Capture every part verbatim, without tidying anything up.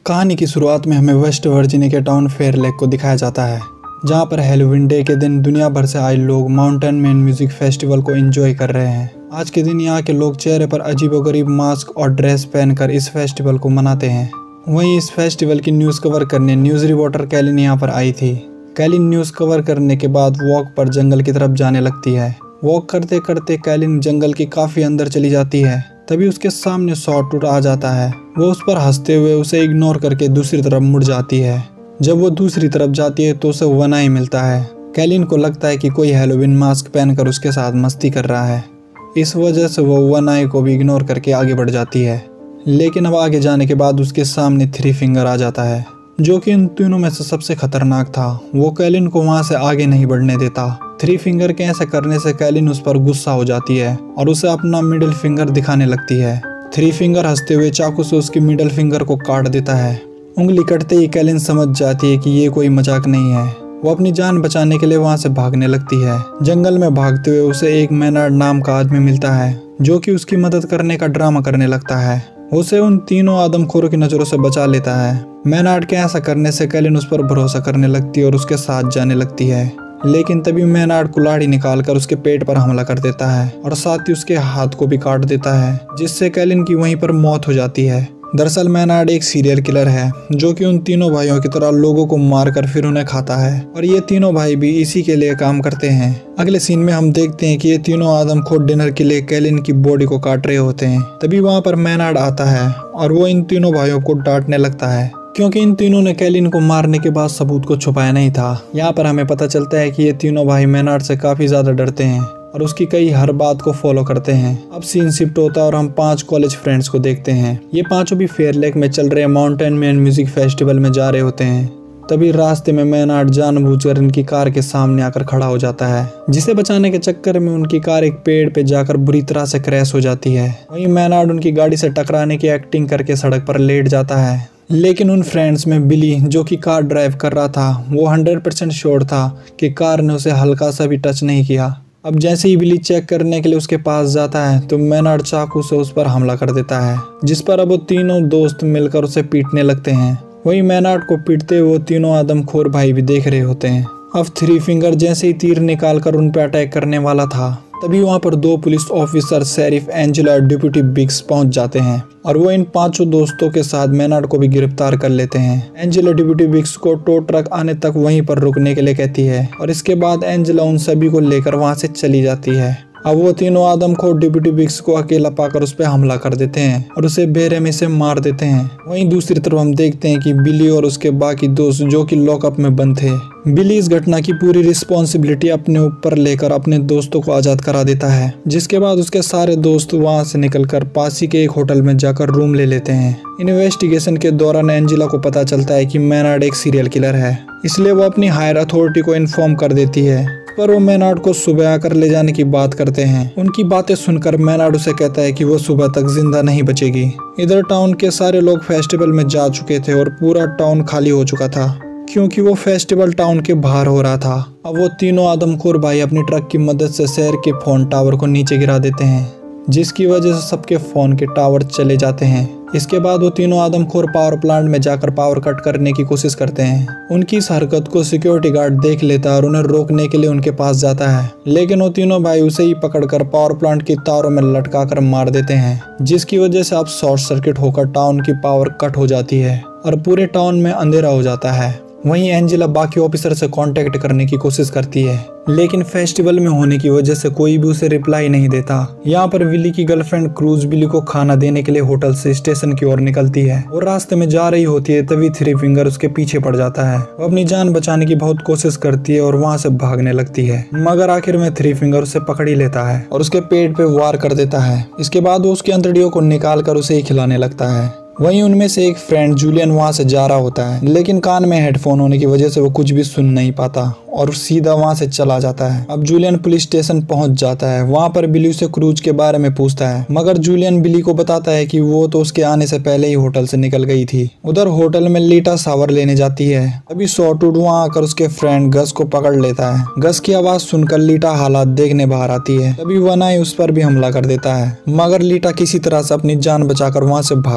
कहानी की शुरुआत में हमें वेस्ट वर्जीनिया के टाउन फेयर लेक को दिखाया जाता है, जहां पर हैलोवीन डे के दिन दुनिया भर से आए लोग माउंटेन मैन म्यूजिक फेस्टिवल को एंजॉय कर रहे हैं। आज के दिन यहाँ के लोग चेहरे पर अजीबोगरीब मास्क और ड्रेस पहनकर इस फेस्टिवल को मनाते हैं। वहीं इस फेस्टिवल की न्यूज़ कवर करने न्यूज़ रिपोर्टर कैलिन यहाँ पर आई थी। कैलिन न्यूज़ कवर करने के बाद वॉक पर जंगल की तरफ जाने लगती है। वॉक करते करते कैलिन जंगल की काफ़ी अंदर चली जाती है। तभी उसके सामने सॉटूथ आ जाता है। वो उस पर हंसते हुए उसे इग्नोर करके दूसरी तरफ मुड़ जाती है। जब वो दूसरी तरफ जाती है तो उसे वन आई मिलता है। कैलिन को लगता है कि कोई हैलोवीन मास्क पहनकर उसके साथ मस्ती कर रहा है। इस वजह से वो वन आई को भी इग्नोर करके आगे बढ़ जाती है। लेकिन अब आगे जाने के बाद उसके सामने थ्री फिंगर आ जाता है, जो कि इन तीनों में से सबसे खतरनाक था। वो कैलिन को वहां से आगे नहीं बढ़ने देता। थ्री फिंगर के ऐसा करने से कैलिन उस पर गुस्सा हो जाती है और उसे अपना मिडिल फिंगर दिखाने लगती है। थ्री फिंगर हंसते हुए चाकू से उसकी मिडिल फिंगर को काट देता है। उंगली कटते ही कैलिन समझ जाती है कि ये कोई मजाक नहीं है। वो अपनी जान बचाने के लिए वहां से भागने लगती है। जंगल में भागते हुए उसे एक मैनार्ड नाम का आदमी मिलता है, जो कि उसकी मदद करने का ड्रामा करने लगता है। उसे उन तीनों आदमखोरों की नजरों से बचा लेता है। मैनार्ड के ऐसा करने से कैलिन उस पर भरोसा करने लगती है और उसके साथ जाने लगती है। लेकिन तभी मैनार्ड कुल्हाड़ी निकालकर उसके पेट पर हमला कर देता है और साथ ही उसके हाथ को भी काट देता है, जिससे कैलिन की वहीं पर मौत हो जाती है। दरअसल मैनार्ड एक सीरियल किलर है, जो कि उन तीनों भाइयों की तरह लोगों को मारकर फिर उन्हें खाता है और ये तीनों भाई भी इसी के लिए काम करते हैं। अगले सीन में हम देखते हैं कि ये तीनों आदमखोर डिनर के लिए कैलिन की बॉडी को काट रहे होते हैं। तभी वहाँ पर मैनार्ड आता है और वो इन तीनों भाइयों को डांटने लगता है, क्योंकि इन तीनों ने कैलिन को मारने के बाद सबूत को छुपाया नहीं था। यहाँ पर हमें पता चलता है कि ये तीनों भाई मैनार्ड से काफी ज्यादा डरते हैं और उसकी कई हर बात को फॉलो करते हैं। अब सीन शिफ्ट होता है और हम पांच कॉलेज फ्रेंड्स को देखते हैं। ये पांचों भी फेयर लेक में चल रहे माउंटेन मैन म्यूजिक फेस्टिवल में जा रहे होते हैं। तभी रास्ते में मैनार्ड जानबूझकर इनकी कार के सामने आकर खड़ा हो जाता है, जिसे बचाने के चक्कर में उनकी कार एक पेड़ पे जाकर बुरी तरह से क्रैश हो जाती है। वहीं मैनार्ड उनकी गाड़ी से टकराने की एक्टिंग करके सड़क पर लेट जाता है। लेकिन उन फ्रेंड्स में बिली, जो कि कार ड्राइव कर रहा था, वो हंड्रेड परसेंट श्योर था कि कार ने उसे हल्का सा भी टच नहीं किया। अब जैसे ही बिली चेक करने के लिए उसके पास जाता है तो मैनार्ड चाकू से उस पर हमला कर देता है, जिस पर अब वो तीनों दोस्त मिलकर उसे पीटने लगते हैं। वहीं मैनार्ड को पीटते हुए वो तीनों आदमखोर भाई भी देख रहे होते हैं। अब थ्री फिंगर जैसे ही तीर निकालकर उन पर अटैक करने वाला था, तभी वहां पर दो पुलिस ऑफिसर शेरिफ एंजेला और डिप्टी बिग्स पहुंच जाते हैं और वो इन पांचों दोस्तों के साथ मैनार्ड को भी गिरफ्तार कर लेते हैं। एंजेला डिप्टी बिग्स को टो ट्रक आने तक वहीं पर रुकने के लिए कहती है और इसके बाद एंजेला उन सभी को लेकर वहां से चली जाती है। अब वो तीनों आदमखोर डिप्टी बिग्स को अकेला पाकर उस पर हमला कर देते हैं और उसे बेरहमी से मार देते हैं। वहीं दूसरी तरफ हम देखते हैं कि बिली और उसके बाकी दोस्त जो कि लॉकअप में बंद थे, बिली इस घटना की पूरी रिस्पॉन्सिबिलिटी अपने ऊपर लेकर अपने दोस्तों को आजाद करा देता है, जिसके बाद उसके सारे दोस्त वहां से निकलकर पास ही के एक होटल में जाकर रूम ले लेते हैं। इन्वेस्टिगेशन के दौरान एंजेला को पता चलता है कि मैनार्ड एक सीरियल किलर है, इसलिए वो अपनी हायर अथॉरिटी को इन्फॉर्म कर देती है, पर वो मैनार्ड को सुबह आकर ले जाने की बात करते हैं। उनकी बातें सुनकर मैनार्ड उसे कहता है कि वो सुबह तक जिंदा नहीं बचेगी। इधर टाउन के सारे लोग फेस्टिवल में जा चुके थे और पूरा टाउन खाली हो चुका था, क्योंकि वो फेस्टिवल टाउन के बाहर हो रहा था। अब वो तीनों आदमखोर भाई अपनी ट्रक की मदद से शहर के फोन टावर को नीचे गिरा देते हैं, जिसकी वजह से सबके फोन के टावर चले जाते हैं। इसके बाद वो तीनों आदमखोर पावर प्लांट में जाकर पावर कट करने की कोशिश करते हैं। उनकी इस हरकत को सिक्योरिटी गार्ड देख लेता है और उन्हें रोकने के लिए उनके पास जाता है, लेकिन वो तीनों भाई उसे ही पकड़कर पावर प्लांट की तारों में लटका कर मार देते हैं, जिसकी वजह से अब शॉर्ट सर्किट होकर टाउन की पावर कट हो जाती है और पूरे टाउन में अंधेरा हो जाता है। वहीं एंजेला बाकी ऑफिसर से कांटेक्ट करने की कोशिश करती है, लेकिन फेस्टिवल में होने की वजह से कोई भी उसे रिप्लाई नहीं देता। यहाँ पर विली की गर्लफ्रेंड क्रूज बिली को खाना देने के लिए होटल से स्टेशन की ओर निकलती है और रास्ते में जा रही होती है, तभी थ्री फिंगर उसके पीछे पड़ जाता है। वो अपनी जान बचाने की बहुत कोशिश करती है और वहाँ से भागने लगती है, मगर आखिर में थ्री फिंगर उसे पकड़ ही लेता है और उसके पेट पे वार कर देता है। इसके बाद वो उसकी अंतड़ियों को निकाल कर उसे ही खिलाने लगता है। वहीं उनमें से एक फ्रेंड जूलियन वहां से जा रहा होता है, लेकिन कान में हेडफोन होने की वजह से वो कुछ भी सुन नहीं पाता और सीधा वहां से चला जाता है। अब जूलियन पुलिस स्टेशन पहुंच जाता है। वहां पर बिली उसे क्रूज के बारे में पूछता है, मगर जूलियन बिली को बताता है कि वो तो उसके आने से पहले ही होटल से निकल गई थी। उधर होटल में लीटा शावर लेने जाती है। अभी सॉटूथ वहां आकर उसके फ्रेंड गस को पकड़ लेता है। गस की आवाज सुनकर लीटा हालात देखने बाहर आती है। तभी वन आई उस पर भी हमला कर देता है, मगर लीटा किसी तरह से अपनी जान बचाकर वहां से भाग जाती है।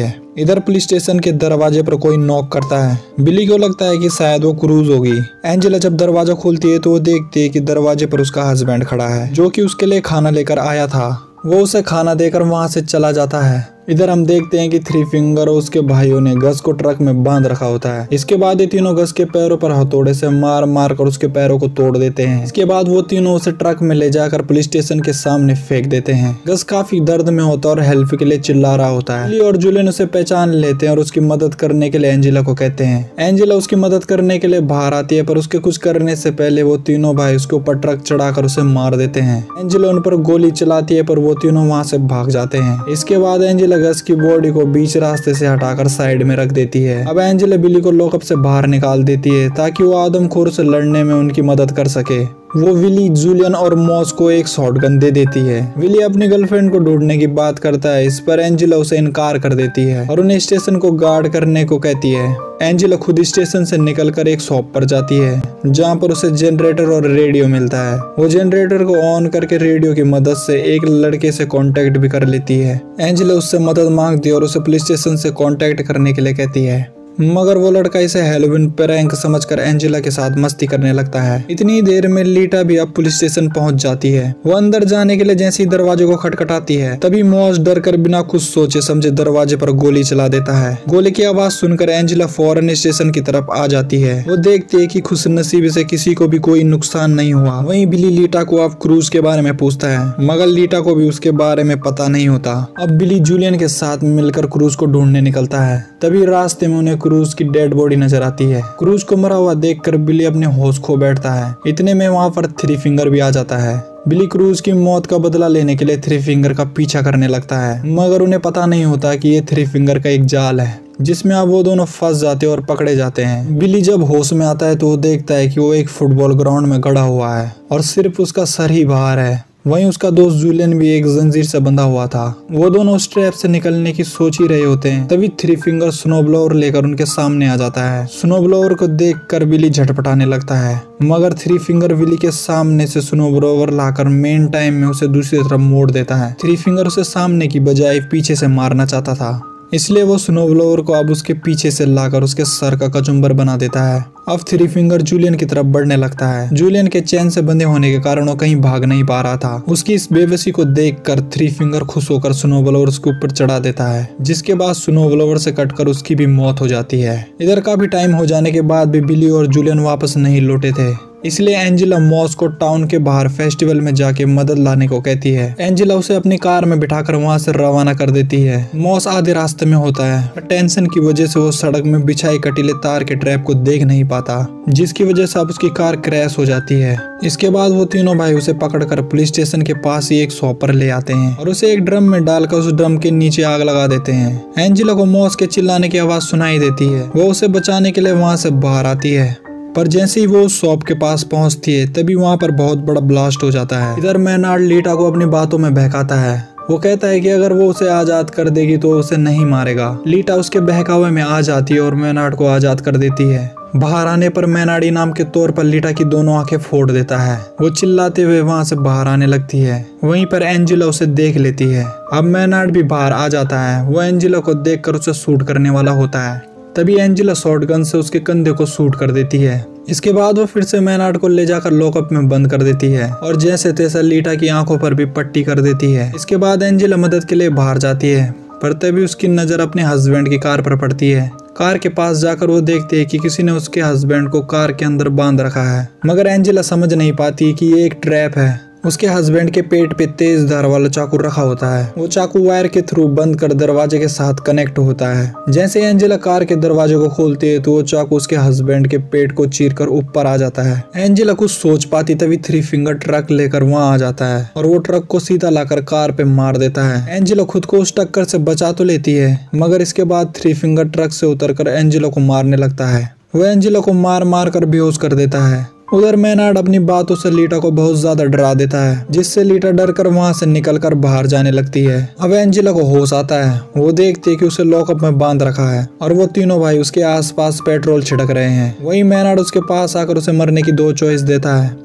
है। इधर पुलिस स्टेशन के दरवाजे पर कोई नॉक करता है। बिली को लगता है कि शायद वो क्रूज होगी। एंजेला जब दरवाजा खोलती है तो वो देखती है कि दरवाजे पर उसका हस्बैंड खड़ा है, जो कि उसके लिए खाना लेकर आया था। वो उसे खाना देकर वहां से चला जाता है। इधर हम देखते हैं कि थ्री फिंगर और उसके भाइयों ने गस को ट्रक में बांध रखा होता है। इसके बाद ये तीनों गस के पैरों पर हथौड़े से मार मार कर उसके पैरों को तोड़ देते हैं। इसके बाद वो तीनों उसे ट्रक में ले जाकर पुलिस स्टेशन के सामने फेंक देते हैं। गस काफी दर्द में होता है और हेल्प के लिए चिल्ला रहा होता है। बिली और जूलियन उसे पहचान लेते हैं और उसकी मदद करने के लिए एंजेला को कहते हैं। एंजेला उसकी मदद करने के लिए बाहर आती है, पर उसके कुछ करने से पहले वो तीनों भाई उसके ऊपर ट्रक चढ़ाकर उसे मार देते हैं। एंजेला उन पर गोली चलाती है, पर वो तीनों वहाँ से भाग जाते हैं। इसके बाद एंजेला गस की बॉडी को बीच रास्ते से हटाकर साइड में रख देती है। अब एंजेला बिली को लॉकअप से बाहर निकाल देती है ताकि वो आदमखोर से लड़ने में उनकी मदद कर सके। वो विली, जूलियन और मॉस को एक शॉटगन दे देती है। विली अपनी गर्लफ्रेंड को ढूंढने की बात करता है, इस पर एंजेला उसे इनकार कर देती है और उन्हें स्टेशन को गार्ड करने को कहती है। एंजेला खुद स्टेशन से निकलकर एक शॉप पर जाती है, जहां पर उसे जनरेटर और रेडियो मिलता है। वो जनरेटर को ऑन करके रेडियो की मदद से एक लड़के से कांटेक्ट भी कर लेती है। एंजेला उससे मदद मांगती है और उसे पुलिस स्टेशन से कांटेक्ट करने के लिए कहती है, मगर वो लड़का इसे हैलोवीन प्रैंक समझकर एंजेला के साथ मस्ती करने लगता है। इतनी देर में लीटा भी अब पुलिस स्टेशन पहुंच जाती है। वो अंदर जाने के लिए जैसे ही दरवाजे को खटखटाती है, तभी मॉस डर कर बिना कुछ सोचे समझे दरवाजे पर गोली चला देता है। गोली की आवाज सुनकर एंजेला फौरन स्टेशन की तरफ आ जाती है। वो देखती है कि खुशनसीबी से किसी को भी कोई नुकसान नहीं हुआ। वहीं बिली लीटा को अब क्रूज के बारे में पूछता है, मगर लीटा को भी उसके बारे में पता नहीं होता। अब बिली जूलियन के साथ मिलकर क्रूज को ढूंढने निकलता है। तभी रास्ते में उन्हें क्रूज की डेड बॉडी नजर आती है। क्रूज को मरा हुआ देखकर बिली अपने होश खो बैठता है। इतने में वहाँ पर थ्री फिंगर भी आ जाता है। बिली क्रूज की मौत का बदला लेने के लिए थ्री फिंगर का पीछा करने लगता है, मगर उन्हें पता नहीं होता कि ये थ्री फिंगर का एक जाल है, जिसमें अब वो दोनों फंस जाते हैं और पकड़े जाते हैं। बिली जब होश में आता है तो वो देखता है कि वो एक फुटबॉल ग्राउंड में गड़ा हुआ है और सिर्फ उसका सर ही बाहर है। वहीं उसका दोस्त जूलियन भी एक जंजीर से बंधा हुआ था। वो दोनों उस ट्रैप से निकलने की सोच ही रहे होते हैं, तभी थ्री फिंगर स्नो ब्लोअर लेकर उनके सामने आ जाता है। स्नो ब्लोअर को देखकर बिली झटपटाने लगता है, मगर थ्री फिंगर बिली के सामने से स्नो ब्लोअर लाकर मेन टाइम में उसे दूसरी तरफ मोड़ देता है। थ्री फिंगर उसे सामने की बजाय पीछे से मारना चाहता था, इसलिए वो स्नो ब्लोअर को अब उसके पीछे से लाकर उसके सर का कचुम्बर बना देता है। अब थ्री फिंगर जूलियन की तरफ बढ़ने लगता है। जूलियन के चैन से बंधे होने के कारण वो कहीं भाग नहीं पा रहा था। उसकी इस बेबसी को देखकर थ्री फिंगर खुश होकर स्नो ब्लोअर उसके ऊपर चढ़ा देता है, जिसके बाद स्नो ब्लोअर से कटकर उसकी भी मौत हो जाती है। इधर काफी टाइम हो जाने के बाद भी बिली और जूलियन वापस नहीं लौटे थे, इसलिए एंजेला मॉस को टाउन के बाहर फेस्टिवल में जाके मदद लाने को कहती है। एंजेला उसे अपनी कार में बिठाकर वहां से रवाना कर देती है। मॉस आधे रास्ते में होता है। टेंशन की वजह से वो सड़क में बिछाई कटीले तार के ट्रैप को देख नहीं पाता, जिसकी वजह से अब उसकी कार क्रैश हो जाती है। इसके बाद वो तीनों भाई उसे पकड़कर पुलिस स्टेशन के पास ही एक शॉप पर ले आते हैं और उसे एक ड्रम में डालकर उस ड्रम के नीचे आग लगा देते हैं। एंजेला को मॉस के चिल्लाने की आवाज सुनाई देती है। वो उसे बचाने के लिए वहां से बाहर आती है, पर जैसे ही वो उस शॉप के पास पहुंचती है तभी वहां पर बहुत बड़ा ब्लास्ट हो जाता है। इधर मैनार्ड लीटा को अपनी बातों में बहकाता है। वो कहता है कि अगर वो उसे आजाद कर देगी तो उसे नहीं मारेगा। लीटा उसके बहकावे में आ जाती है और मैनार्ड को आजाद कर देती है। बाहर आने पर मैनार्ड इनाम के तौर पर लीटा की दोनों आंखें फोड़ देता है। वो चिल्लाते हुए वहां से बाहर आने लगती है। वहीं पर एंजेला उसे देख लेती है। अब मैनार्ड भी बाहर आ जाता है। वो एंजेला को देखकर उसे शूट करने वाला होता है, तभी एंजेला शॉटगन से उसके कंधे को शूट कर देती है। इसके बाद वो फिर से मैनार्ड को ले जाकर लॉकअप में बंद कर देती है और जैसे तैसे लीटा की आंखों पर भी पट्टी कर देती है। इसके बाद एंजेला मदद के लिए बाहर जाती है, पर तभी उसकी नजर अपने हस्बैंड की कार पर पड़ती है। कार के पास जाकर वो देखती है कि किसी ने उसके हस्बैंड को कार के अंदर बांध रखा है, मगर एंजेला समझ नहीं पाती कि ये एक ट्रैप है। उसके हस्बैंड के पेट पे तेज धार वाला चाकू रखा होता है। वो चाकू वायर के थ्रू बंद कर दरवाजे के साथ कनेक्ट होता है। जैसे एंजेला कार के दरवाजे को खोलती है तो वो चाकू उसके हस्बैंड के पेट को चीरकर ऊपर आ जाता है। एंजेला कुछ सोच पाती तभी थ्री फिंगर ट्रक लेकर वहाँ आ जाता है और वो ट्रक को सीधा लाकर कार पे मार देता है। एंजेला खुद को उस टक्कर से बचा तो लेती है, मगर इसके बाद थ्री फिंगर ट्रक से उतरकर एंजेला को मारने लगता है। वो एंजेला को मार मार कर बेहोश कर देता है। उधर मैनार्ड अपनी बातों से लीटा को बहुत ज्यादा डरा देता है, जिससे लीटा डर कर वहाँ से निकलकर बाहर जाने लगती है। अब एंजेला को होश आता है। वो देखती है कि उसे लॉकअप में बांध रखा है और वो तीनों भाई उसके आसपास पेट्रोल छिड़क रहे हैं। वहीं मैनार्ड उसके पास आकर उसे मरने की दो चॉइस देता है।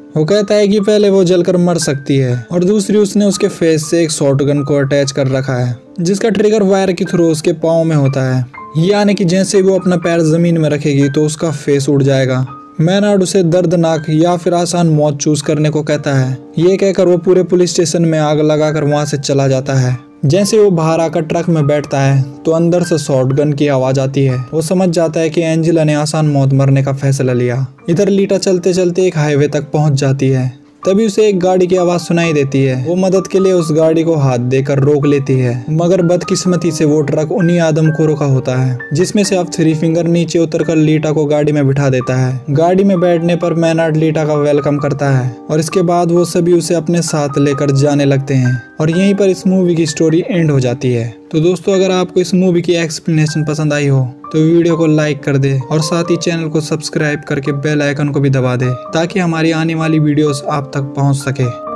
वो कहता है कि पहले वो जलकर मर सकती है और दूसरी उसने उसके फेस से एक शॉटगन को अटैच कर रखा है जिसका ट्रिगर वायर के थ्रू उसके पाँव में होता है, यानी कि जैसे वो अपना पैर जमीन में रखेगी तो उसका फेस उड़ जाएगा। मैनार्ड उसे दर्दनाक या फिर आसान मौत चूज करने को कहता है। ये कहकर वो पूरे पुलिस स्टेशन में आग लगाकर वहां से चला जाता है। जैसे वो बाहर आकर ट्रक में बैठता है तो अंदर से शॉटगन की आवाज आती है। वो समझ जाता है कि एंजेला ने आसान मौत मरने का फैसला लिया। इधर लीटा चलते चलते एक हाईवे तक पहुंच जाती है। तभी उसे एक गाड़ी की आवाज सुनाई देती है। वो मदद के लिए उस गाड़ी को हाथ देकर रोक लेती है, मगर बदकिस्मती से वो ट्रक उन्हीं आदमखोरों का होता है जिसमें से अब थ्री फिंगर नीचे उतरकर लीटा को गाड़ी में बिठा देता है। गाड़ी में बैठने पर मैनार्ड लीटा का वेलकम करता है और इसके बाद वो सभी उसे अपने साथ लेकर जाने लगते हैं और यहीं पर इस मूवी की स्टोरी एंड हो जाती है। तो दोस्तों, अगर आपको इस मूवी की एक्सप्लेनेशन पसंद आई हो तो वीडियो को लाइक कर दे और साथ ही चैनल को सब्सक्राइब करके बेल आइकन को भी दबा दे ताकि हमारी आने वाली वीडियोस आप तक पहुंच सके।